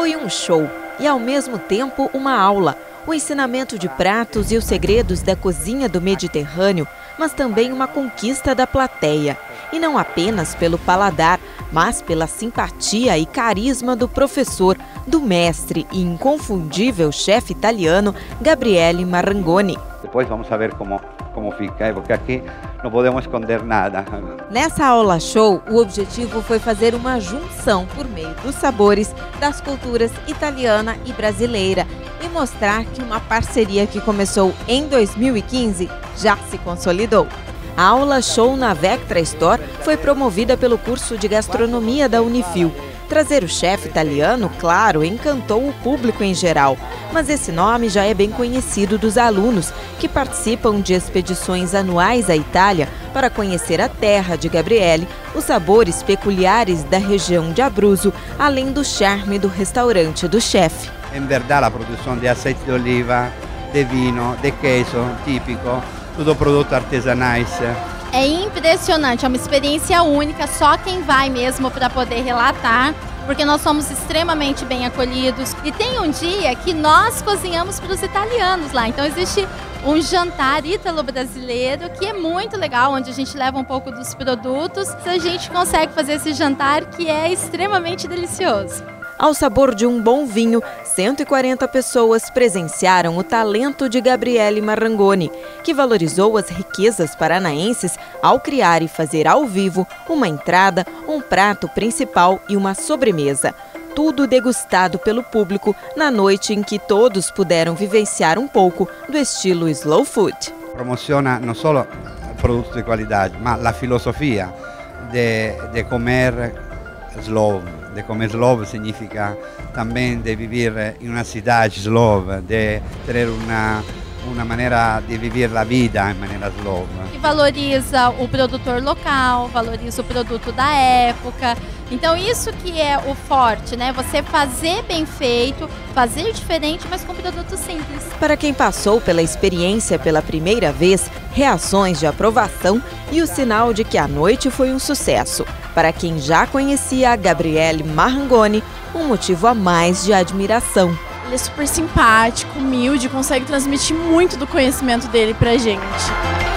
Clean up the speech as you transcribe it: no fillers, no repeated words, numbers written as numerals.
Foi um show e, ao mesmo tempo, uma aula. O ensinamento de pratos e os segredos da cozinha do Mediterrâneo, mas também uma conquista da plateia. E não apenas pelo paladar, mas pela simpatia e carisma do professor, do mestre e inconfundível chefe italiano Gabriele Marangoni. Depois vamos ver como fica, porque aqui não podemos esconder nada. Nessa aula show, o objetivo foi fazer uma junção por meio dos sabores das culturas italiana e brasileira e mostrar que uma parceria que começou em 2015 já se consolidou. A aula show na Vectra Store foi promovida pelo curso de gastronomia da Unifil. Trazer o chefe italiano, claro, encantou o público em geral, mas esse nome já é bem conhecido dos alunos que participam de expedições anuais à Itália para conhecer a terra de Gabriele, os sabores peculiares da região de Abruzzo, além do charme do restaurante do chefe. Em verdade, a produção de azeite de oliva, de vinho, de queijo típico, tudo produtos artesanais. É impressionante, é uma experiência única, só quem vai mesmo para poder relatar, porque nós somos extremamente bem acolhidos. E tem um dia que nós cozinhamos para os italianos lá, então existe um jantar ítalo-brasileiro que é muito legal, onde a gente leva um pouco dos produtos, a gente consegue fazer esse jantar que é extremamente delicioso. Ao sabor de um bom vinho, 140 pessoas presenciaram o talento de Gabriele Marangoni, que valorizou as riquezas paranaenses ao criar e fazer ao vivo uma entrada, um prato principal e uma sobremesa. Tudo degustado pelo público na noite em que todos puderam vivenciar um pouco do estilo slow food. Promociona não só produtos de qualidade, mas a filosofia de comer slow. De comer slow significa também de viver em uma cidade slow, de ter uma maneira de viver a vida em maneira slow. E valoriza o produtor local, valoriza o produto da época. Então isso que é o forte, né? Você fazer bem feito, fazer diferente, mas com produtos simples. Para quem passou pela experiência pela primeira vez, reações de aprovação e o sinal de que a noite foi um sucesso. Para quem já conhecia a Gabriele Marangoni, um motivo a mais de admiração. Ele é super simpático, humilde, consegue transmitir muito do conhecimento dele pra gente.